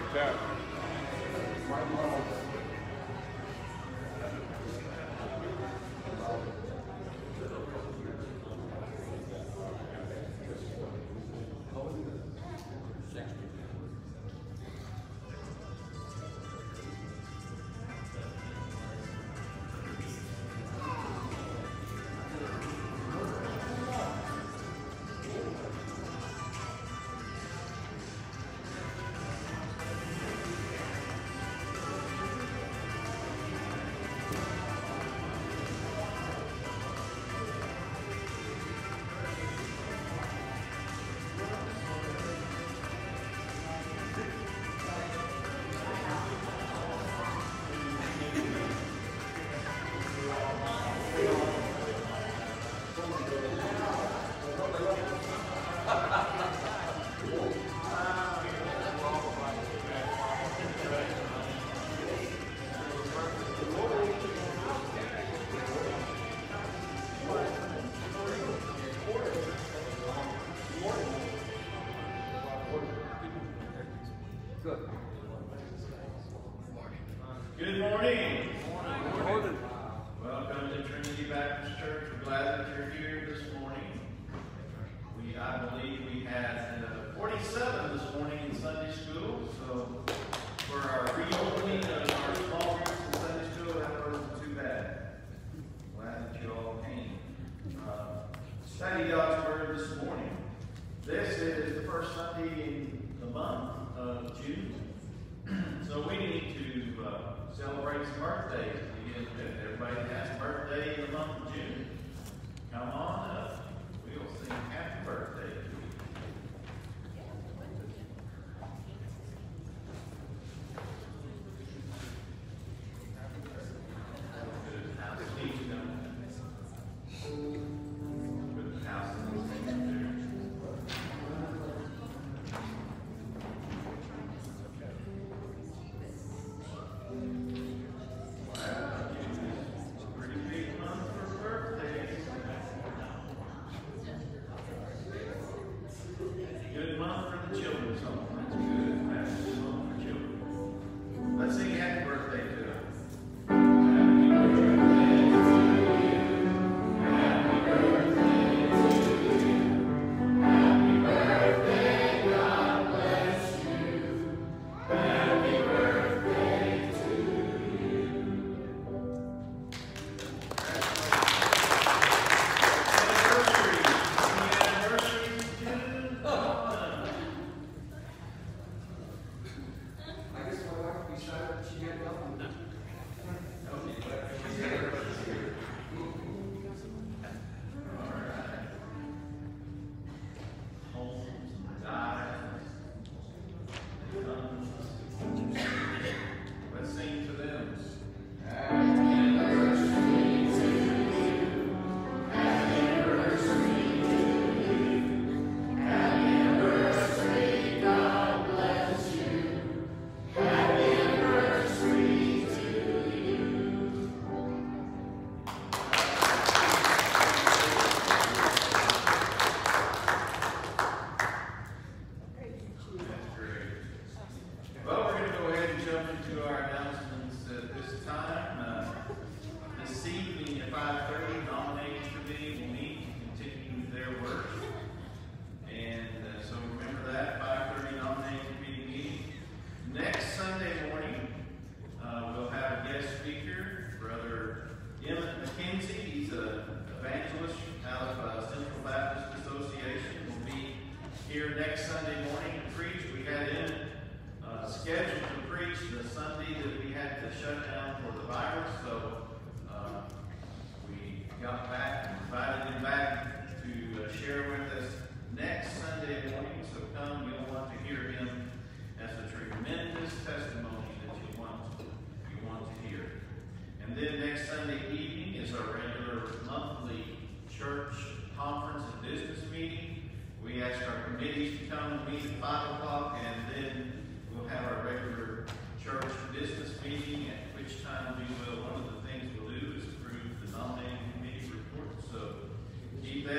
Yeah. Good morning. Good morning. Welcome to Trinity Baptist Church. We're glad that you're here this morning. I believe we had 47 this morning in Sunday school. So for our reopening of our small groups in Sunday school, that wasn't too bad. Glad that you all came. Study God's Word this morning. This is the first Sunday in the month of June. So we need to celebrate some birthdays to begin with. Everybody that has a birthday in the month of June, come on up. We'll sing happy birthday to you.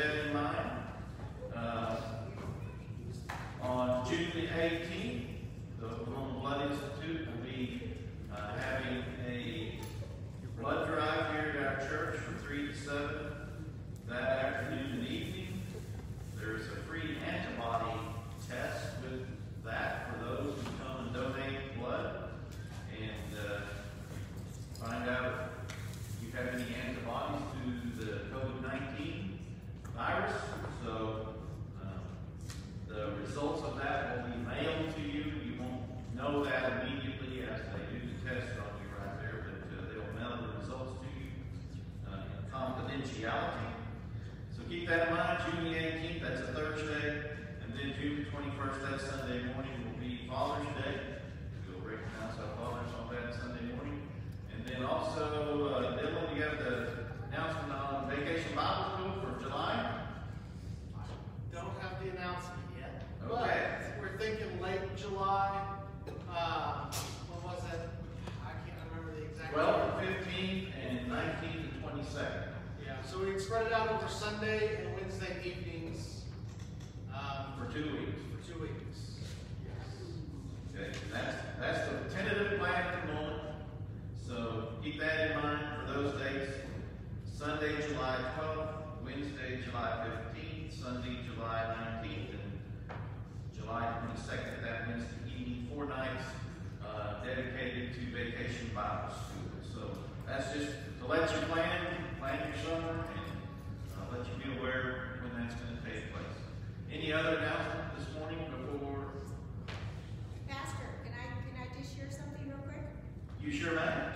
On June the 18th, the Oklahoma Blood Institute will be having a blood drive here at our church from 3 to 7 that afternoon and evening. There's a free antibody test with that for those who come and donate blood and find out if you have any antibodies to the COVID-19 virus. So the results of that will be mailed to you. You won't know that immediately as they do the test on you right there, but they'll mail the results to you in confidentiality. So keep that in mind. June the 18th, that's a Thursday, and then June the 21st, that Sunday morning, will be Father's Day. We'll recognize our fathers on that Sunday morning. And then also, Dylan, you have the announcement on Vacation Bible School for July. Don't have the announcement yet. Okay. But we're thinking late July. What was it? I can't remember the exact 12th, 15th, and 19th and 22nd. Yeah, so we spread it out over Sunday and Wednesday evenings. For 2 weeks. For 2 weeks. Yes. Okay, that's the tentative plan at the moment. So keep that in mind for those dates. Sunday, July 12th, Wednesday, July 15th, Sunday, July 19th, and July 22nd, that Wednesday evening, 4 nights dedicated to Vacation Bible School. So that's just to let you plan your summer, and let you be aware when that's going to take place. Any other announcement this morning before? Pastor, can I just share something real quick? You sure, man?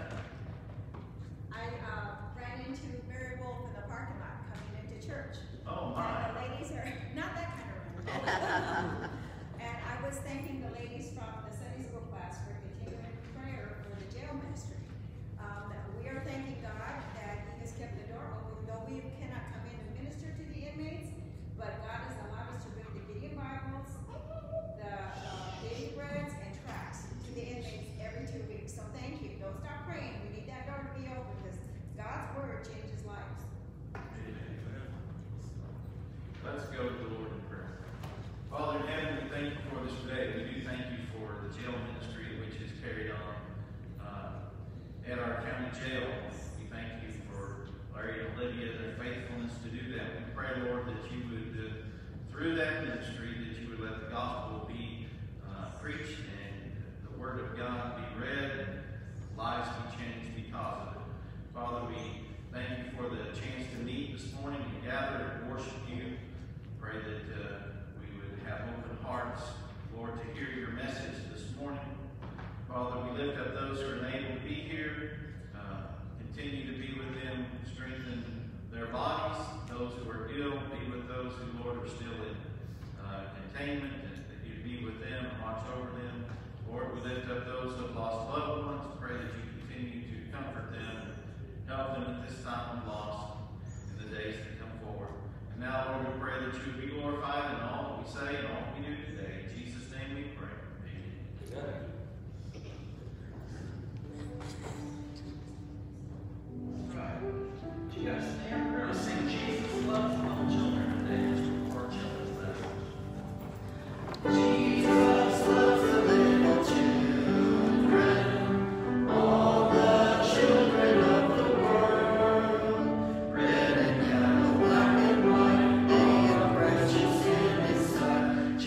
I ran into Mary Wolf in the parking lot coming into church. Oh my! And the ladies are not that kind of run. And I was thanking the ladies from the Sunday school class for continuing prayer for the jail ministry. We are thanking God that He has kept the door open, though we cannot come in and minister to the inmates. But God has allowed us to bring the Gideon Bibles, the daily breads, and tracts to the inmates every 2 weeks. So thank you. Don't stop praying. We need that door to be open because God's word changes lives. Let's go to the Lord in prayer. Father in heaven, we thank you for this day. We do thank you for the jail ministry which is carried on at our county jail. We thank you for Larry and Olivia, their faithfulness to do that. We pray, Lord, that you would, through that ministry, that you would let the gospel be preached and the word of God be read and lives be changed because of it. Father, we thank you for the chance to meet this morning and gather and worship you. Pray that we would have open hearts, Lord, to hear your message this morning. Father, we lift up those who are unable to be here. Continue to be with them, strengthen their bodies. Those who are ill, be with those who, Lord, are still in containment, and that you be with them and watch over them. Lord, we lift up those who have lost loved ones. Pray that you continue to comfort them and help them at this time of loss in the days that come forward. And now, Lord, we pray that you would be glorified in all that we say and all that we do today. In Jesus' name we pray. Amen. Right. Do you guys stand? We're going to sing Jesus Loves All Children today. It's for our children's day. Jesus loves the little children, all the children of the world. Red and yellow, black and white, they are precious in His sight.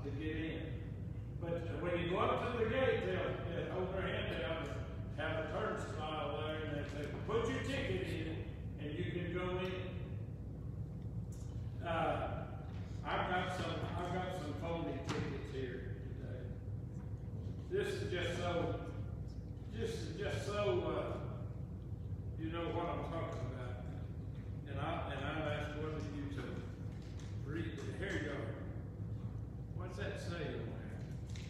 to get in. But when you go up to the gate, they'll hold their hand out and have a turnstile there, and they say, put your ticket in, and you can go in. I've got some phony tickets here today. This is just so, you know what I'm talking about. And I've asked one of you to read it. Here you go. What's that say on there?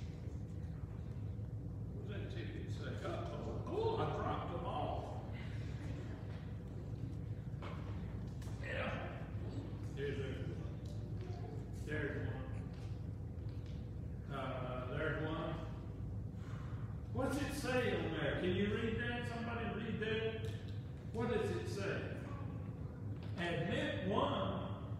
What's that ticket say? Oh, I dropped them all. Yeah. There's one. There's one. What's it say on there? Can you read that? Somebody read that? What does it say? Admit one.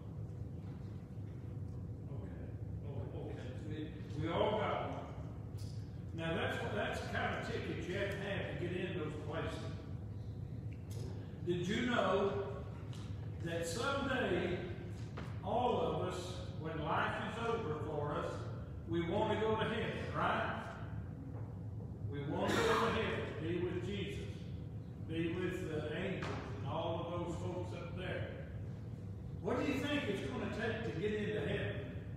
Okay. We all got one. Now that's the kind of ticket you have to get in those places. Did you know that someday all of us, when life is over for us, we want to go to heaven, right? We want to go to heaven, be with Jesus, be with the angels and all of those folks up there. What do you think it's going to take to get into heaven?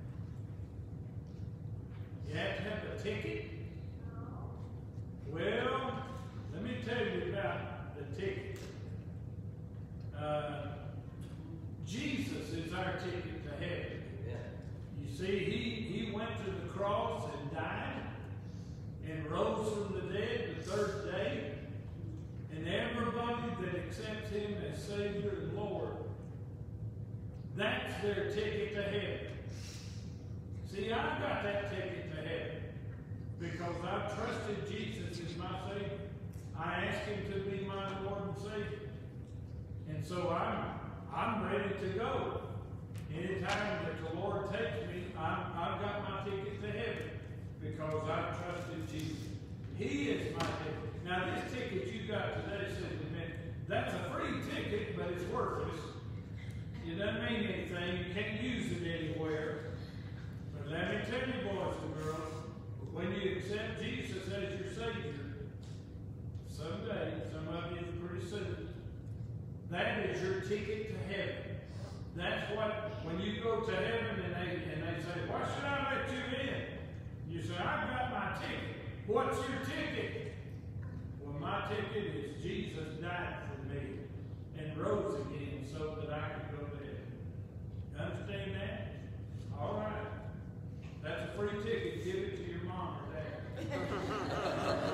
You have to have a ticket? Well, let me tell you about the ticket. Jesus is our ticket to heaven. You see, he went to the cross and died and rose from the dead the third day. And everybody that accepts him as Savior and Lord, that's their ticket to heaven. See, I've got that ticket to heaven because I've trusted Jesus as my Savior. I asked him to be my Lord and Savior. And so I'm ready to go. Anytime that the Lord takes me, I've got my ticket to heaven because I've trusted Jesus. He is my ticket. Now this ticket you got today, that's a free ticket, but it's worthless. It doesn't mean anything. You can't use it anywhere. But let me tell you, boys and girls, when you accept Jesus as your Savior, someday, some of you pretty soon, that is your ticket to heaven. That's what, when you go to heaven and they say, why should I let you in? You say, I've got my ticket. What's your ticket? Well, my ticket is Jesus died for me and rose again so that I could go to heaven. Understand that? All right. That's a free ticket. Give it to your mom or dad.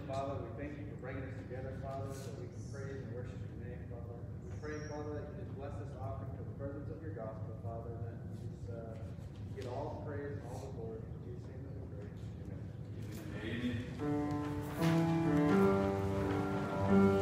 Father, we thank you for bringing us together, Father, so we can praise and worship your name, Father. We pray, Father, that you just bless this offering for the furtherance of your gospel, Father, and that you just get all the praise and all the glory. In Jesus' name that we pray. Amen.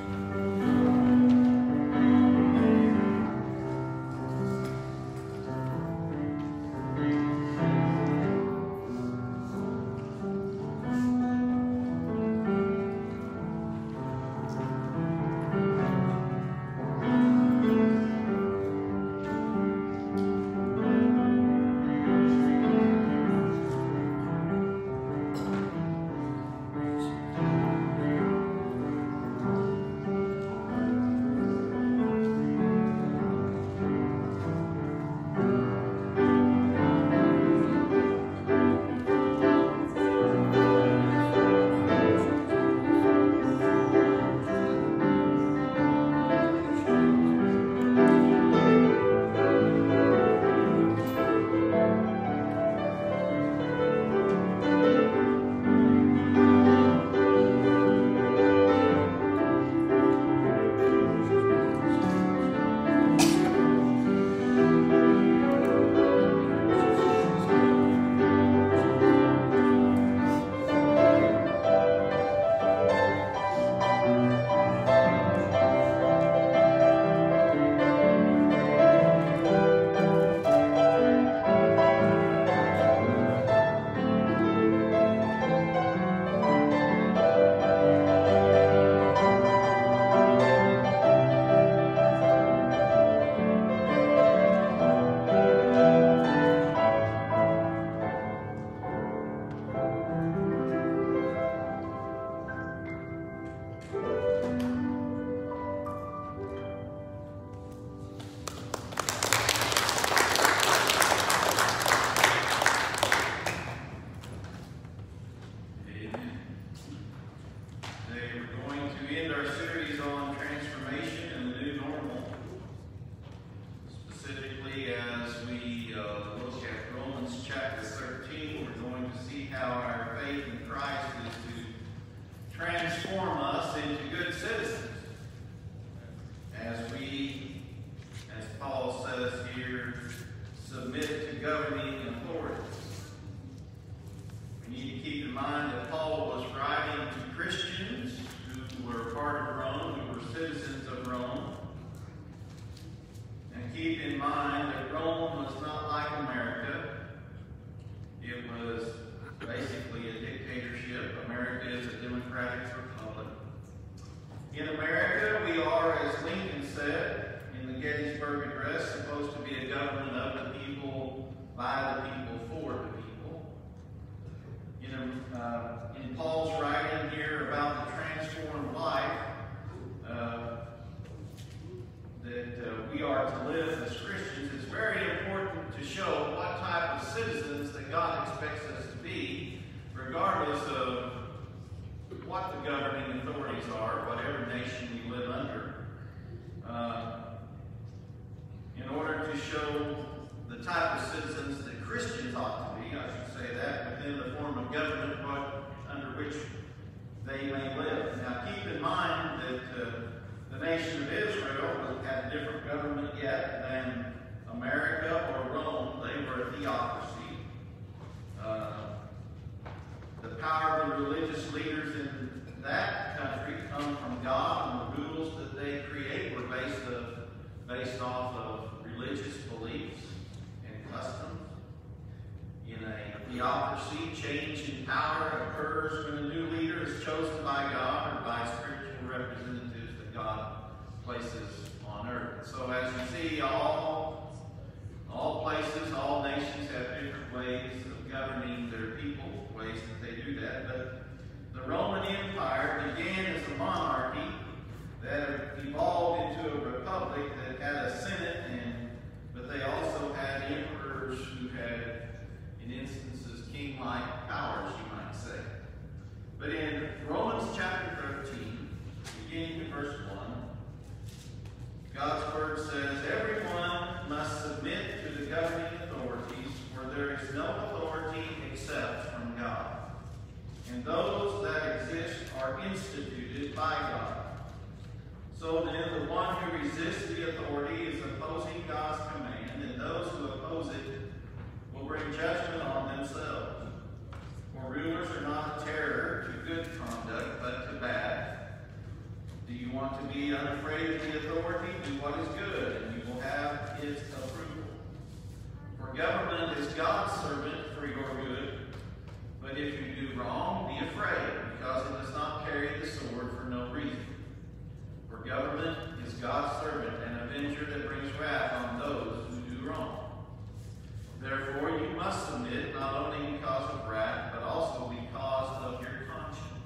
In Paul's writing here about the transformed life that we are to live as Christians, it's very important to show what type of citizens that God expects us to be, regardless of what the governing authorities are, whatever nation we live under. In order to show the type of citizens that Christians ought to be, I should say that, within the form of government under which they may live. Now keep in mind that the nation of Israel had a different government yet than America or Rome. They were a theocracy. The power of the religious leaders in that country come from God, and the rules that they create were based off of religious beliefs and customs. In a theocracy, change in power occurs when a new leader is chosen by God or by spiritual representatives that God places on earth. So as you see, all places, all nations have different ways of governing their people, ways that they do that. But the Roman Empire began as a monarchy that evolved into a republic that had a senate, but they also had emperors who had, in instances, king-like powers, you might say. But in Romans chapter 13, beginning in verse 1, God's word says, "Everyone must submit to the governing authorities, for there is no authority except from God. and those that exist are instituted by God. So then, the one who resists the authority is opposing God's command, and those who oppose it will bring judgment on themselves. For rulers are not a terror to good conduct, but to bad. Do you want to be unafraid of the authority? Do what is good, and you will have its approval. For government is God's servant for your good. But if you do wrong, be afraid, because it does not carry the sword for no reason. For government is God's servant, an avenger that brings wrath on those who do wrong. Therefore you must submit, not only because of wrath, but also because of your conscience.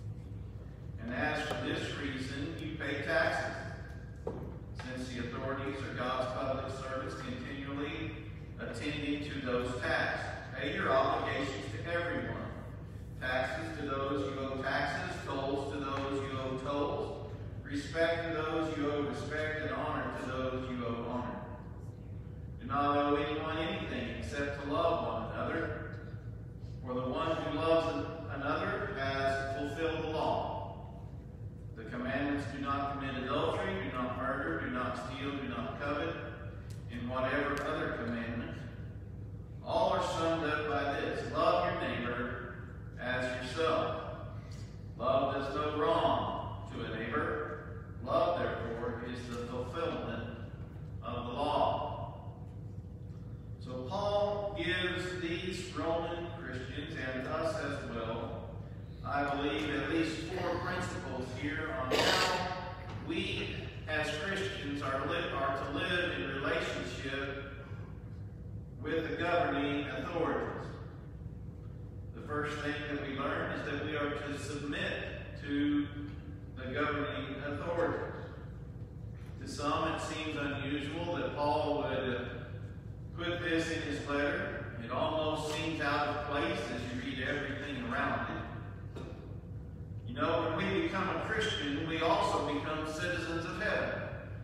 And as for this reason, you pay taxes, since the authorities are God's public servants, continually attending to those tasks. Pay your obligations to everyone. Taxes to those you owe taxes, tolls to those you owe tolls, respect to those you owe respect, and honor to those you owe honor. Do not owe anyone anything except to love one another. For the one who loves another has fulfilled the law. The commandments: do not commit adultery, do not murder, do not steal, do not covet, and whatever other commandment. All are summed up by this: love your neighbor as yourself. Love does no wrong to a neighbor. Love, therefore, is the fulfillment of the law. So Paul gives these Roman Christians, and us as well, I believe, at least 4 principles here on how we as Christians are to live in relationship with the governing authorities. The first thing that we learn is that we are to submit to the governing authorities. To some, it seems unusual that Paul would put this in his letter. It almost seems out of place as you read everything around it. You know, when we become a Christian, we also become citizens of heaven.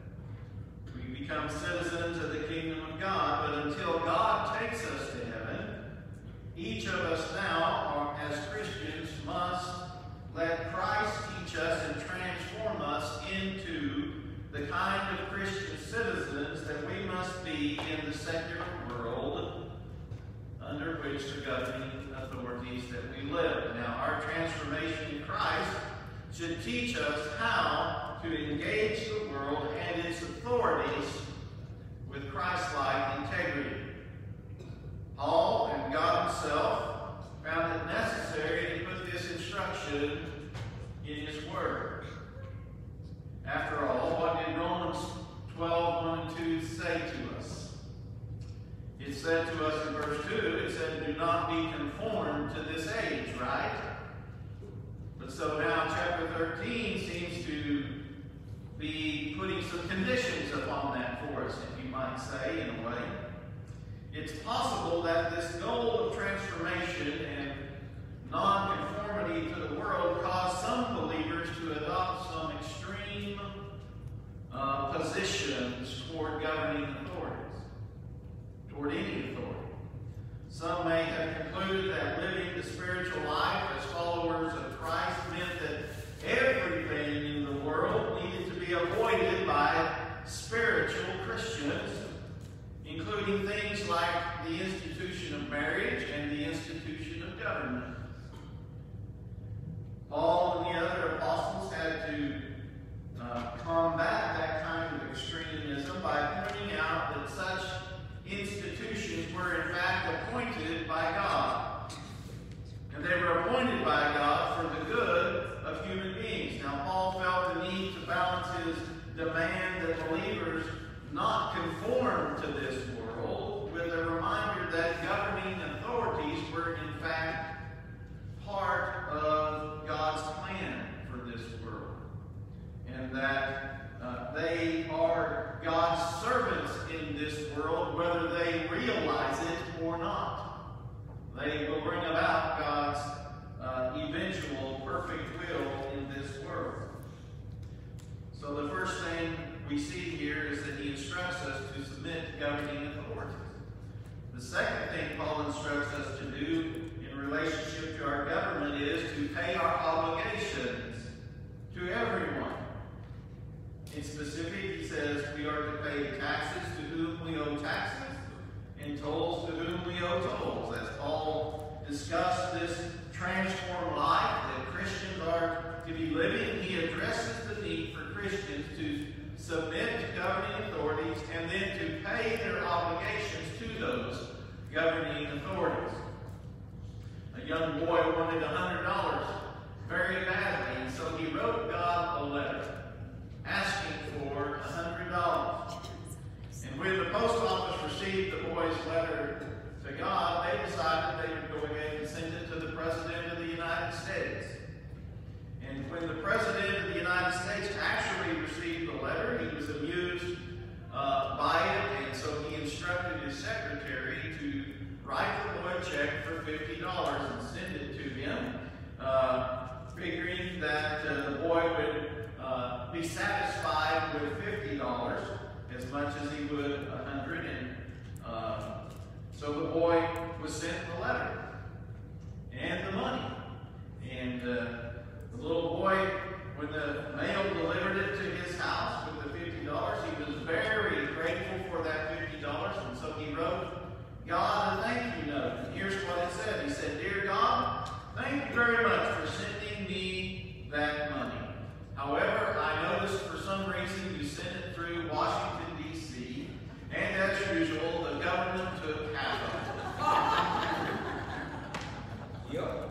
We become citizens of the kingdom of God, but until God takes us to heaven, each of us now, as Christians, must let Christ teach us and transform us into the kind of Christian citizens that we must be in the secular world under which the governing authorities that we live. Now, our transformation in Christ should teach us how to engage the world and its authorities with Christ-like integrity. Paul and God himself found it necessary to put this instruction in his word. After all, what did Romans 12:1 and 2 say to us? It said to us in verse 2, it said, do not be conformed to this age, right? But so now chapter 13 seems to be putting some conditions upon that for us, if you might say, in a way. It's possible that this goal of transformation and non-conformity to the world caused some believers to adopt some extreme positions toward governing authorities, toward any authority. Some may have concluded that living the spiritual life as followers of Christ meant that everything in the world needed to be avoided by spiritual Christians, including things like the institution of marriage and the institution of government. Paul and the other apostles had to combat that kind of extremism by pointing out that such institutions were in fact appointed by God. And they were appointed by God for the good of human beings. Now, Paul felt the need to balance his demand that believers not conform to this world with a reminder that governing authorities were in fact part of God's plan for this world, and that they are God's servants in this world, whether they realize it or not. They will bring about God's eventual perfect will in this world. So the first thing we see here is that he instructs us to submit to governing authorities. The second thing Paul instructs us to do in relationship to our government is to pay our obligations to everyone. In specific, he says we are to pay taxes to whom we owe taxes, and tolls to whom we owe tolls. As Paul discussed this transformed life that Christians are to be living, he addresses the need for Christians to submit to governing authorities and then to pay their obligations to those governing authorities. A young boy wanted $100 very badly, and so he wrote God a letter asking for $100. And when the post office received the boy's letter to God, they decided they would go ahead and send it to the President of the United States. And when the President of the United States actually received the letter, he was amused by it, and so he instructed his secretary to write the boy a check for $50 and send it to him, figuring that the boy would be satisfied with $50 as much as he would $100, and so the boy was sent the letter and the money. And the little boy, when the mail delivered it to his house with the $50, he was very grateful for that $50, and so he wrote God a thank you note. And here's what it said. He said, "Dear God, thank you very much for sending me that money. However, I noticed for some reason you sent it through Washington, D.C., and as usual, the government took half of it." Yep.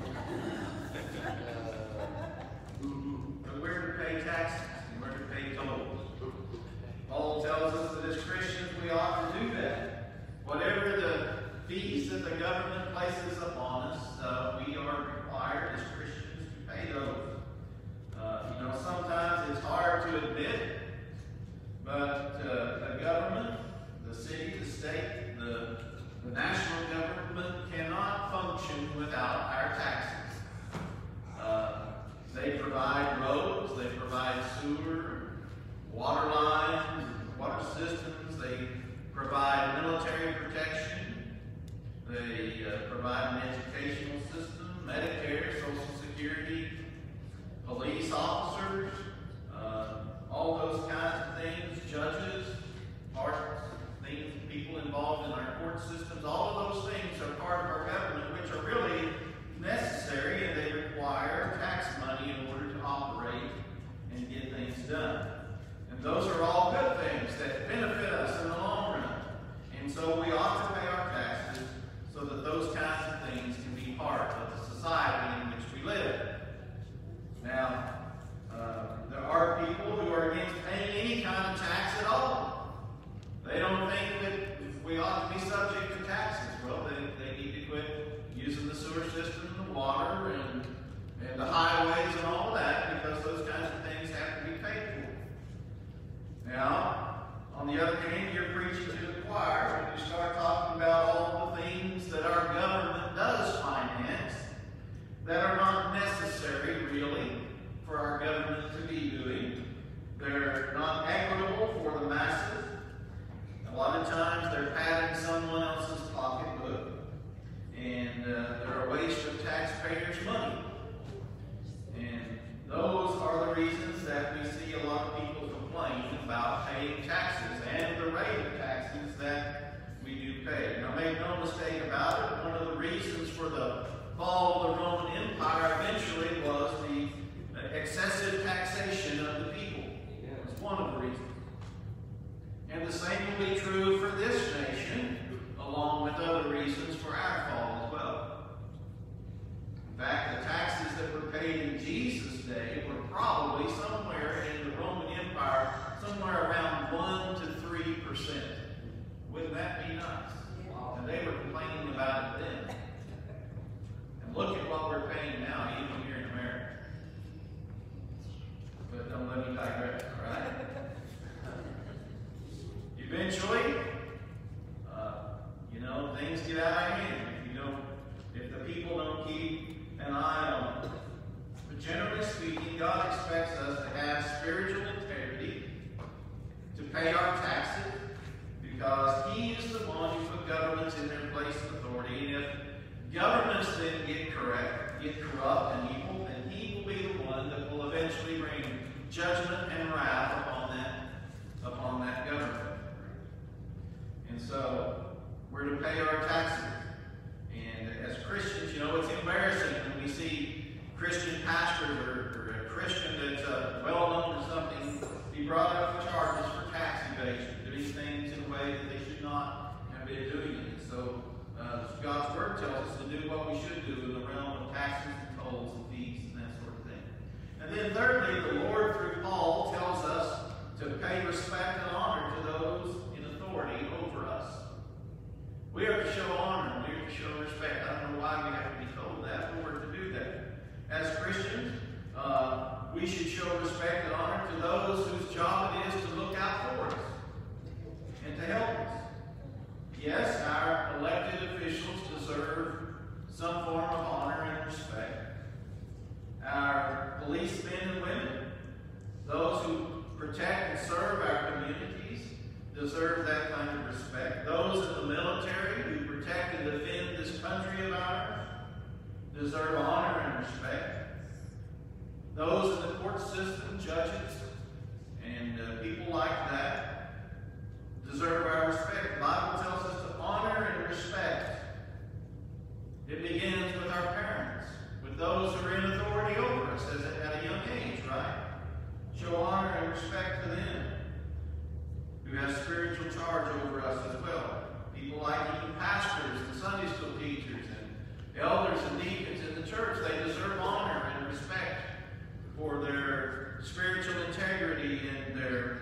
But we're to pay taxes and we're to pay tolls. Paul tells us that as Christians we ought to do that. Whatever the fees that the government places upon us, we are required as Christians to pay those. Sometimes it's hard to admit, but the government, the city, the state, the national government cannot function without our taxes. They provide roads, they provide sewer, water lines, water systems, they provide military protection, they provide an educational system, Medicare, Social Security, police officers, all those kinds of things, judges, parts, things, people involved in our court systems, all of those things are part of our government, which are really necessary, and they require tax money in order to operate and get things done. And those are all good things that benefit us in the long run. And so we ought to pay our taxes so that those kinds of things can be part of the society in which we live. Now, there are people who are against paying any kind of tax at all. They don't think that we ought to be subject to taxes. Well, they need to quit using the sewer system and the water and the highways and all that, because those kinds of things have to be paid for. Now, on the other hand, you're preaching to the choir when you start talking about all the things that our government does finance that are not necessary, really, for our government to be doing. They're not equitable for the masses. A lot of times they're padding someone else's pocketbook, and they're a waste of taxpayers' money. And those are the reasons that we see a lot of people complain about paying taxes and the rate of taxes that we do pay. Now, make no mistake about it, one of the reasons for the fall of the Roman Empire eventually was the excessive taxation of the people. It's one of the reasons. And the same will be true for this nation, along with other reasons for our fall as well. In fact, the taxes that were paid in Jesus' day were probably somewhere in the Roman Empire, somewhere around 1 to 3%. Wouldn't that be nice? And they were complaining about it then. And look at what we're paying now, even here in America. But don't let me digress, all right? Eventually, things get out of hand if the people don't keep an eye on them. But generally speaking, God expects us to have spiritual integrity, to pay our taxes, because He is the one who put governments in their place of authority. And if governments then get corrupt and evil, and he will be the one that will eventually bring judgment and wrath upon that government. And so we're to pay our taxes. And as Christians, it's embarrassing when we see Christian pastors or a Christian that's well known for something be brought up for charges for tax evasion, doing things in a way that they should not have been doing it. So God's Word tells us to do what we should do in the realm of taxes and tolls and fees and that sort of thing. And then thirdly, the Lord through Paul tells us to pay respect and honor to those in authority over us. We are to show honor, we are to show respect. I don't know why we have to be told that, but we're to do that. As Christians, we should show respect and honor to those whose job it is to look out for us and to help us. Yes, our elected officials deserve some form of honor and respect. Our policemen and women, those who protect and serve our communities, deserve that kind of respect. Those in the military who protect and defend this country of ours deserve honor and respect. Those in the court system, judges, and people like that deserve our respect. The Bible tells us to honor and respect. It begins with our parents, with those who are in authority over us at a young age, right? Show honor and respect to them who have spiritual charge over us as well. People like even pastors and Sunday school teachers and elders and deacons in the church, they deserve honor and respect for their spiritual integrity and their,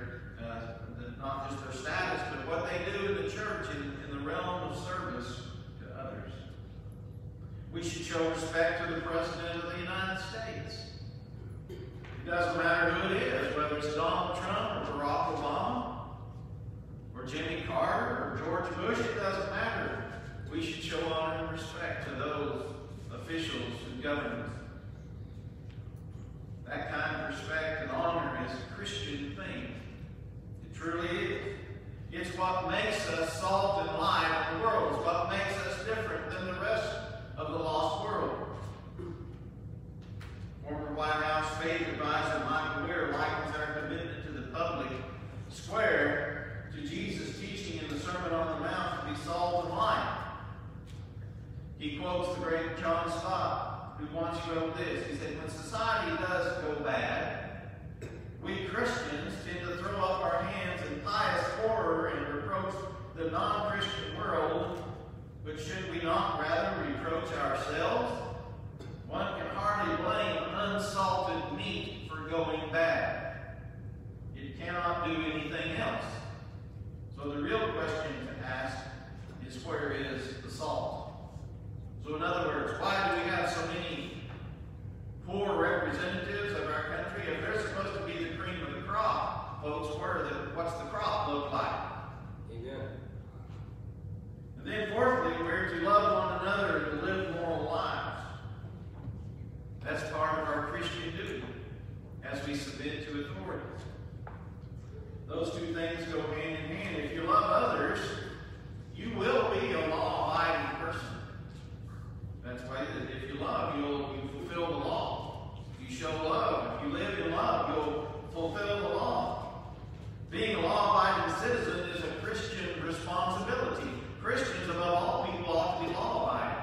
not just their status, but what they do in the church in the realm of service to others. We should show respect to the President of the United States. It doesn't matter who it is, whether it's Donald Trump or Barack Obama or Jimmy Carter or George Bush, it doesn't matter. We should show honor and respect to those officials who govern us. That kind of respect and honor is a Christian thing. It truly is. It's what makes us salt and light in the world. It's what makes us different than the rest of the lost world. Former White House faith advisor Michael Weir likens our commitment to the public square to Jesus' teaching in the Sermon on the Mount to be salt and light. He quotes the great John Stott, who once wrote this. He said, when society does go bad, we Christians tend to throw up our hands in pious horror and reproach the non-Christian world, but should we not rather reproach ourselves? One can hardly blame unsalted meat for going bad. It cannot do anything else. So the real question to ask is, where is the salt? So in other words, why do we have so many poor representatives of our country? If they're supposed to be the cream of the crop, folks, what's the crop look like? Amen. And then fourthly, we're to love one another and to live moral lives. That's part of our Christian duty as we submit to authorities. Those two things go hand in hand. If you love others, you will be a law-abiding person. That's why if you love, you'll fulfill the law. You show love. If you live in love, you'll fulfill the law. Being a law-abiding citizen is a Christian responsibility. Christians, above all people, ought to be law-abiding.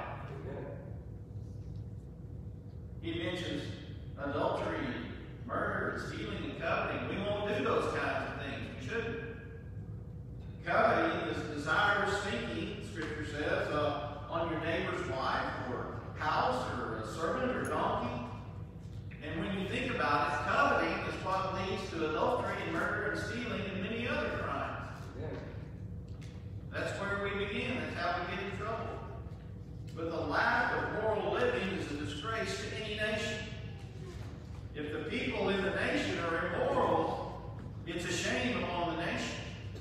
He mentions adultery, murder, stealing, and coveting. We won't do those kinds of things. We shouldn't. Coveting is desirous thinking, Scripture says, on your neighbor's wife or house or a servant or donkey. And when you think about it, coveting is what leads to adultery and murder and stealing and many other crimes. That's where we begin. That's how we get in trouble. But the lack of moral living is a disgrace to any nation. If the people in the nation are immoral, it's a shame upon the nation.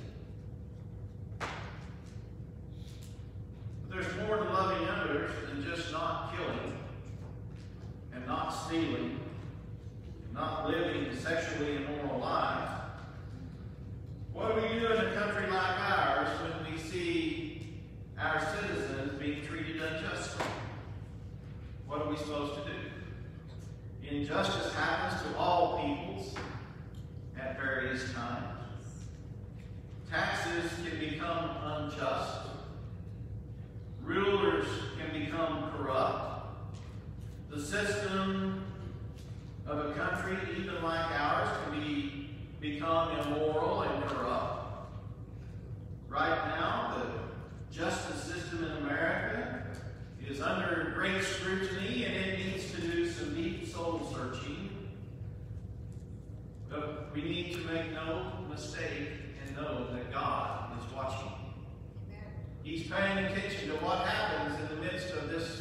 But there's more to loving others than just not killing and not stealing and not living sexually immoral lives. What do we do in a country like ours when we see our citizens being treated unjustly? we supposed to do? Injustice happens to all peoples at various times. Taxes can become unjust. Rulers can become corrupt. The system of a country, even like ours, can become immoral and corrupt. Right now, the justice system in America is under great scrutiny, and it needs to do some deep soul searching. But we need to make no mistake and know that God is watching. He's paying attention to what happens in the midst of this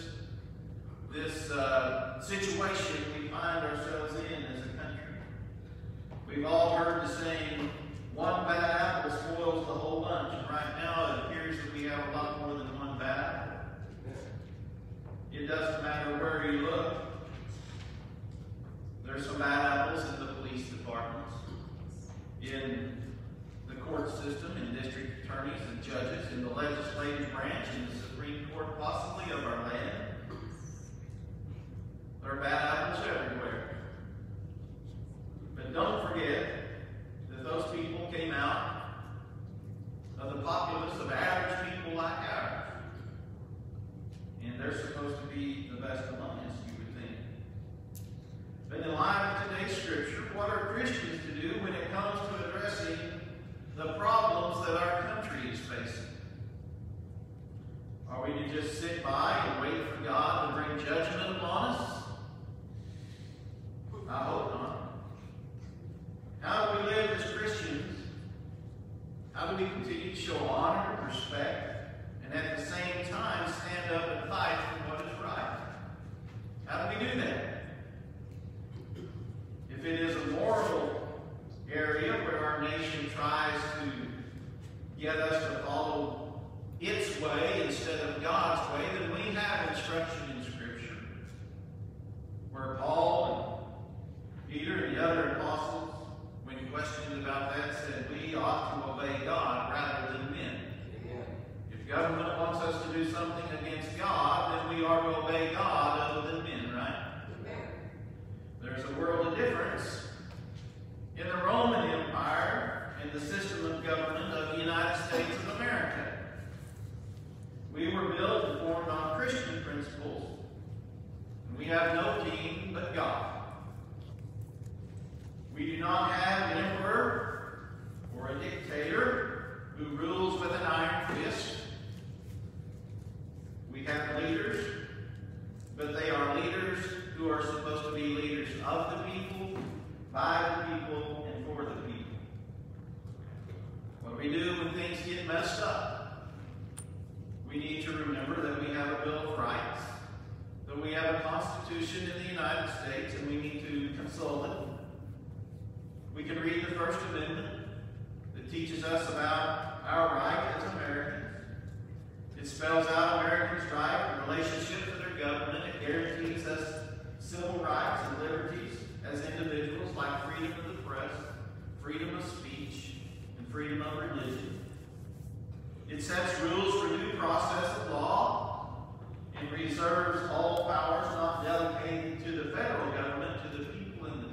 situation we find ourselves in as a country. We've all heard the saying, one bad apple spoils the whole bunch. And right now it appears that we have a lot more than one bad apple. It doesn't matter where you look. There's some bad apples in the police departments, in the court system, in district attorneys and judges, in the legislative branch, in the Supreme Court, possibly of our land. There are bad apples everywhere. But don't forget that those people came out of the populace of average people like ours. And they're supposed to be the best among us, you would think. But in light of today's scripture, what are Christians to do when it comes to addressing the problems that our country is facing? Are we to just sit by and wait for God to bring judgment upon us? I hope not. How do we live as Christians? How do we continue to show honor and respect, and at the same time stand up and fight for what is right? How do we do that? If it is a moral area where our nation tries to get us to follow its way instead of God's way, then we have instruction in Scripture where Paul and Peter and the other apostles, when questioned about that, said we ought to obey God rather than men. Amen. If government wants us to do something against God, then we are to obey God other than men, right? Amen. There's a world of difference. In the Roman Empire and the system of government of the United States of America, we were built and formed on Christian principles, and we have no king but God. We do not have an emperor or a dictator who rules with an iron fist. We have leaders, but they are leaders who are supposed to be leaders of the people, by the people, and for the people. What do we do when things get messed up? We need to remember that we have a Bill of Rights, that we have a Constitution in the United States, and we need to consult it. We can read the First Amendment that teaches us about our right as Americans. It spells out Americans' right in relationship to their government. It guarantees us civil rights and liberties as individuals, like freedom of the press, freedom of speech, and freedom of religion. It sets rules for due process of law and reserves all powers not delegated to the federal government to the people and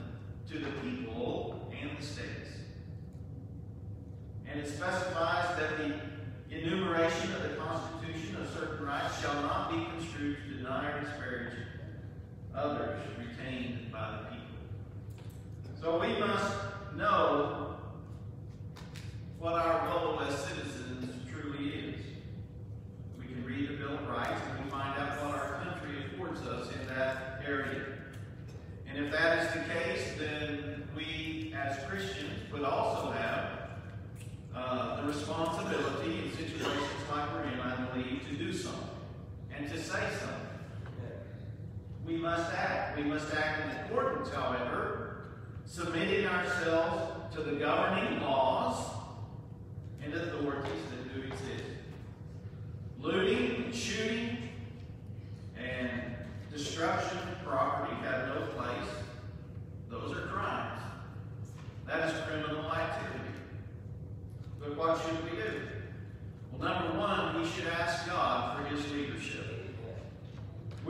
the states. And it specifies that the enumeration of the Constitution of certain rights shall not be construed to deny or disparage others retained by the people. So we must know what our role as citizens truly is. We can read the Bill of Rights and we find out what our country affords us in that area. And if that is the case, then we as Christians would also have the responsibility in situations like we're in, I believe, to do something and to say something. We must act. We must act in accordance, however, submitting ourselves to the governing laws and authorities that do exist. Looting and shooting and destruction of property have no place. Those are crimes. That is criminal activity. But what should we do? Well, number one, we should ask God for His leadership.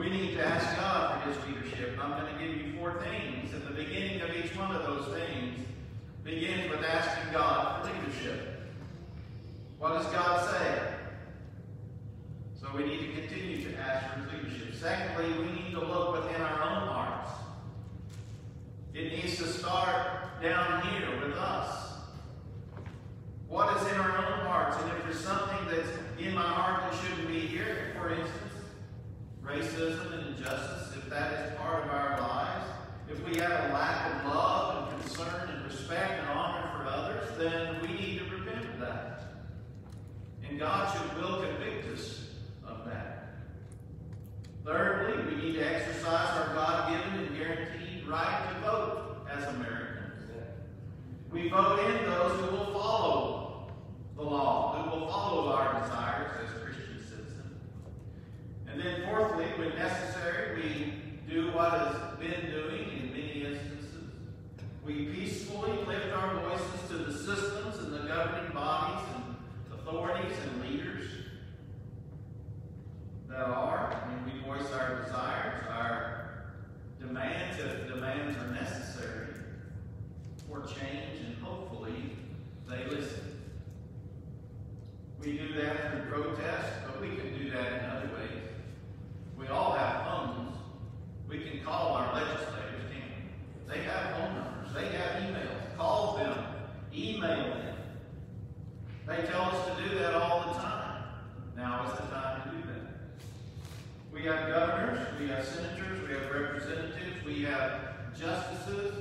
We need to ask God for His leadership. I'm going to give you 4 things, and the beginning of each one of those things begins with asking God for leadership. What does God say? So we need to continue to ask for His leadership. Secondly, we need to look within our own hearts. It needs to start down here with us. What is in our own hearts? And if there's something that's in my heart that shouldn't be here, for instance, racism and injustice, if that is part of our lives, if we have a lack of love and concern and respect and honor for others, then we need to repent of that. And God will convict us of that. Thirdly, we need to exercise our God-given and guaranteed right to vote as Americans. We vote in those who will follow the law, who will follow our desires as Christian citizens. And then fourthly, when necessary, we do what has been doing in many instances. We peacefully lift our voices to the systems and the governing bodies and authorities and leaders that are, and we voice our desires, our demands, if demands are necessary for change, and hopefully they listen. We do that through protest, but we can do that in other ways. We all have phones. We can call our legislators, can't we? They have phone numbers. They have emails. Call them. Email them. They tell us to do that all the time. Now is the time to do that. We have governors. We have senators. We have representatives. We have justices,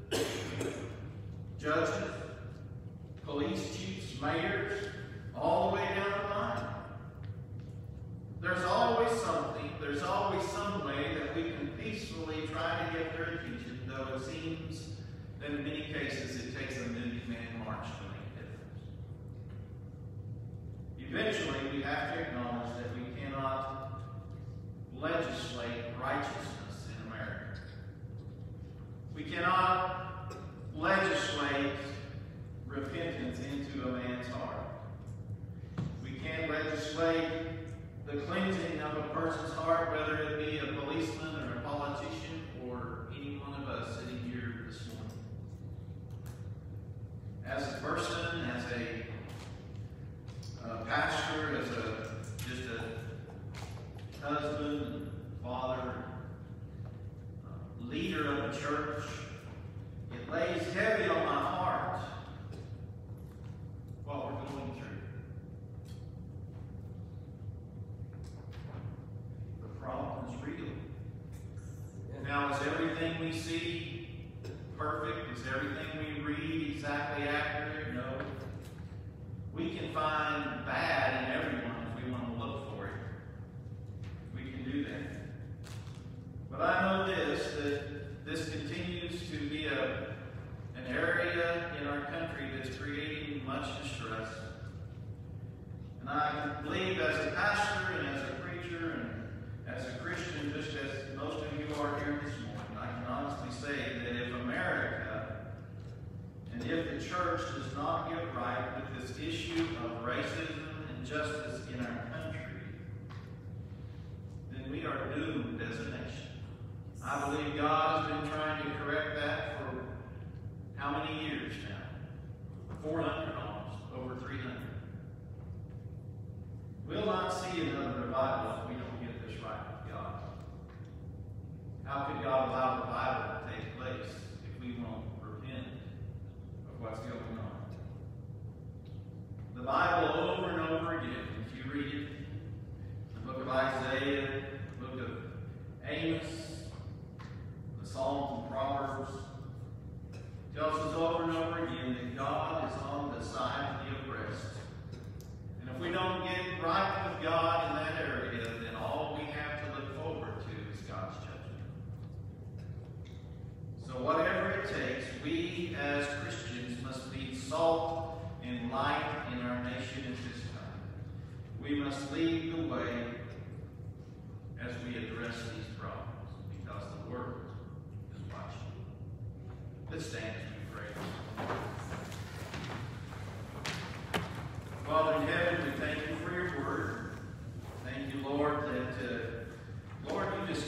judges, police chiefs, mayors, all the way down the line. There's always something, there's always some way that we can peacefully try to get their attention, though it seems that in many cases it takes a million-man march to make a difference. Eventually, we have to acknowledge that we cannot legislate righteousness in America. We cannot legislate repentance into a man's heart. We can't legislate the cleansing of a person's heart, whether it be a policeman or a politician or any one of us sitting here this morning. As a person, as a pastor, as just a husband, and father, leader of a church, it lays heavy on my heart what we're going through. The problem is real. Now, is everything we see perfect? Is everything we read exactly accurate? No. We can find bad in everyone if we want to look for it. We can do that. But I know that this continues to be an area in our country that's creating much distress. And I believe as a pastor and as a preacher and as a Christian, just as most of you are here this morning, I can honestly say that if America and if the church does not get right with this issue of racism and justice in our country, then we are doomed as a nation. I believe God has been trying to correct that for how many years now? 400 almost, over 300. We'll not see another revival if we don't get this right with God. How could God allow revival to take place if we won't repent of what's going on? The Bible over and over again, if you read it, the book of Isaiah, the book of Amos, the Psalms and Proverbs, tells us over and over again that God is on the side of the oppressed. And if we don't get right with God in that area, then all we have to look forward to is God's judgment. So whatever it takes, we as Christians must be salt and light in our nation at this time. We must lead the way as we address these problems, because the world is watching. Let's stand as we pray. Father in heaven, we thank you for your word. Thank you, Lord, that, Lord, you just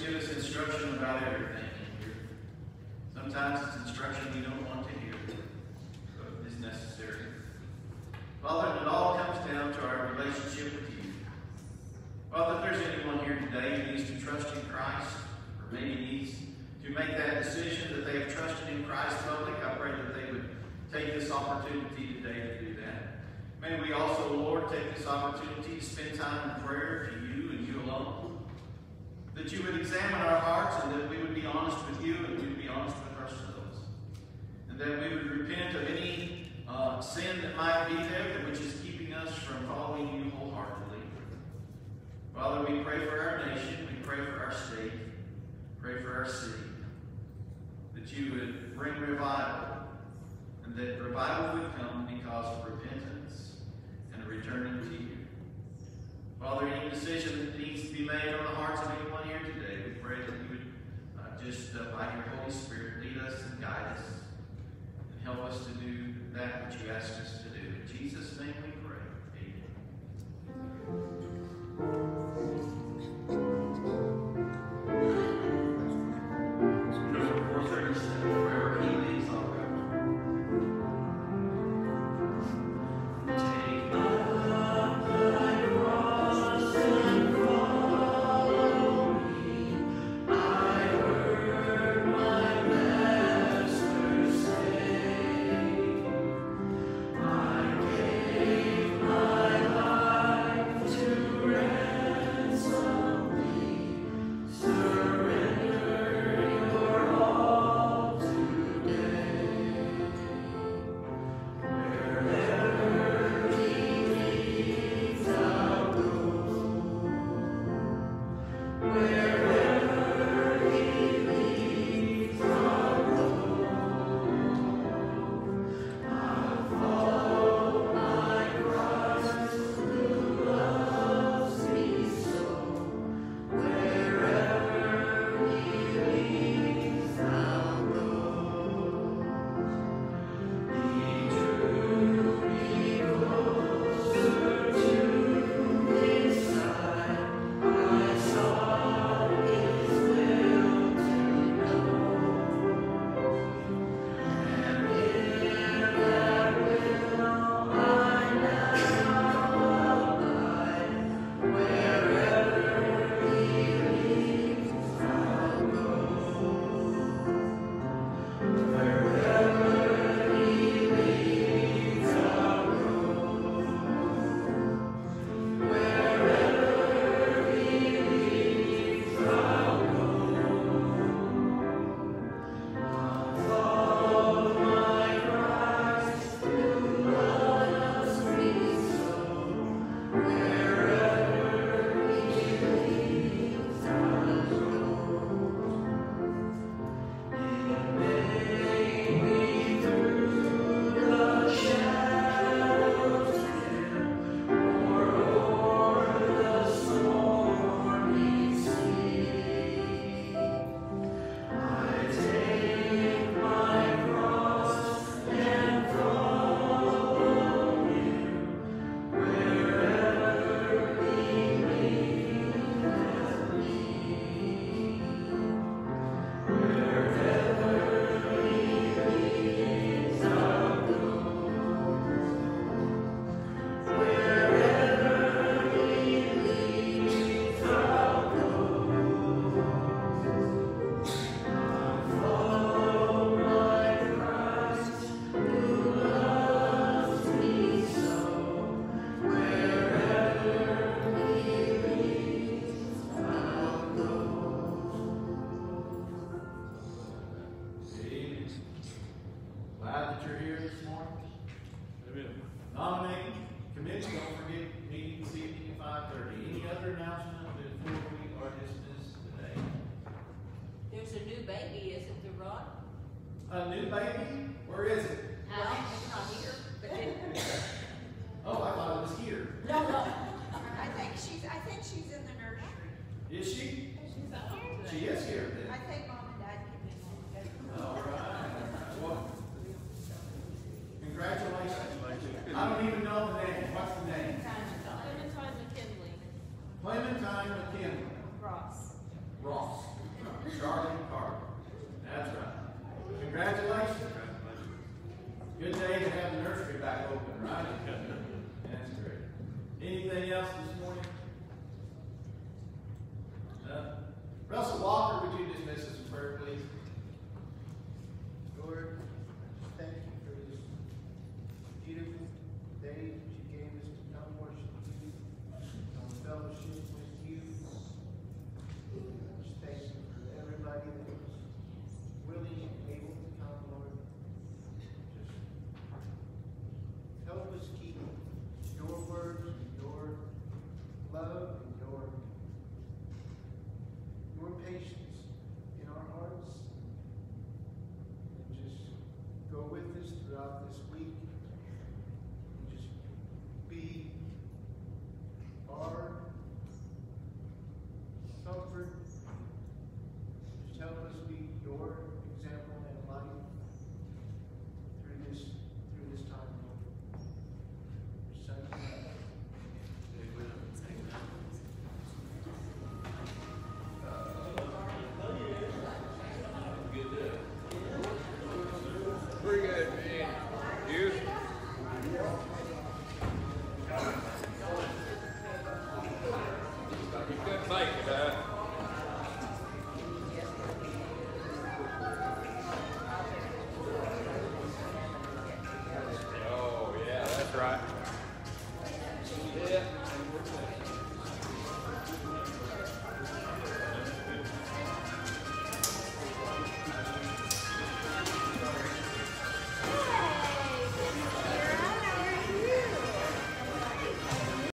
sometimes it's instruction we don't want to hear, but is necessary. Father, it all comes down to our relationship with you. Father, if there's anyone here today who needs to trust in Christ, or maybe needs to make that decision that they have trusted in Christ public, I pray that they would take this opportunity today to do that. May we also, Lord, take this opportunity to spend time in prayer to you and you alone. That you would examine our hearts and that we would be honest with you and we would be honest with ourselves. And that we would repent of any sin that might be there which is keeping us from following you wholeheartedly. Father, we pray for our nation, we pray for our state, pray for our city. That you would bring revival, and that revival would come because of repentance and a returning to you. Father, any decision that needs to be made on the hearts of anyone here today, we pray that you would just, by your Holy Spirit, lead us and guide us and help us to do that which you ask us to do. In Jesus' name we pray. Number 437, wherever he leads, I'll go. Take up thy cross and follow me. I heard my master say, I gave my life to ransom thee. Surrender your all today. Wherever he leads, I'll go. Wherever he leads, I'll go. I'll follow my Christ who loves me so. Wherever he leads, I'll go. He drew me closer to his side. I sought his will to know. And in that will I now abide. Wherever he leads, I'll go. Wherever he leads, I'll go. Wherever he leads, I'll go. I'll follow my Christ who loves me so. Wherever he leads, I'll go. He made me through the shadows dim, or o'er the stormy sea. I take my cross and follow him. Wherever he leadeth me. Wherever he leads, I'll go. Wherever he leads, I'll go. I'll follow my Christ who loves me so. Wherever he leads, I'll go. Amen. Glad that you're here this morning. Nominating committee, don't forget meeting this evening at 5:30. Any other announcement before we are dismissed today? There's a new baby, isn't there, Rod? A new baby? Where is it? Well, it's not here, but it, Oh, I thought it was here. no, no. I think she's in the nursery. Is she? She's out today. She is here then. I think mom and dad came in. All right. Well, congratulations. I don't even know the name. What's the name? Clementine McKinley. Clementine McKinley. Ross. Ross. Charlie Carter. That's right. Congratulations. Good day to have the nursery back open, right? That's great. Anything else this morning? No? Russell Walker, would you dismiss us in prayer, please? Lord, thank you for this beautiful day that you gave us to come worship you, come fellowship with you. Just thank you for everybody that was willing and able to come, Lord. Just help us keep your words and your love and your patience in our hearts. And just go with us throughout this week. And just be our comfort. Just help us be your example and light through this time, Lord. Your son's name. Pretty good, man. You? You couldn't make it, huh? Oh, yeah, that's right.